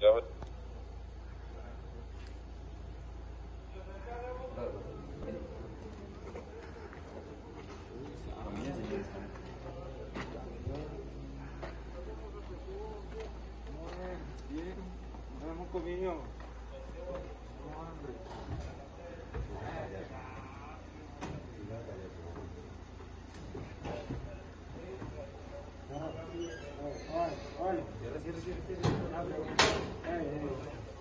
Ya ves. Bien, no hemos comido. Ay, ay, ay.